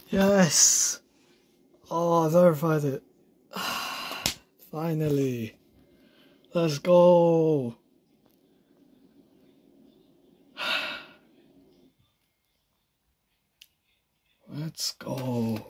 Yes! Oh, I verified it. Finally. Let's go. Let's go.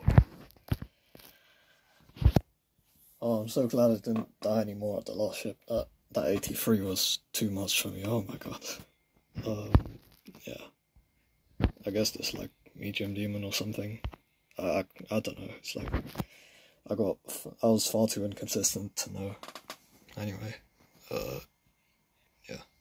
Oh, I'm so glad I didn't die anymore at the last ship. That 83 was too much for me. Oh my god. Yeah. I guess it's like medium demon or something. I don't know. It's like I was far too inconsistent to know. Anyway, yeah.